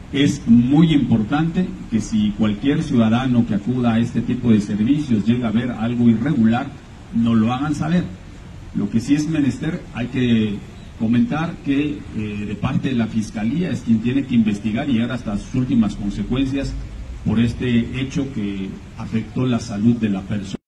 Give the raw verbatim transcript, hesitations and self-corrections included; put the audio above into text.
Es muy importante que si cualquier ciudadano que acuda a este tipo de servicios llega a ver algo irregular, no lo hagan saber. Lo que sí es menester, hay que comentar que eh, de parte de la Fiscalía es quien tiene que investigar y llegar hasta sus últimas consecuencias por este hecho que afectó la salud de la persona.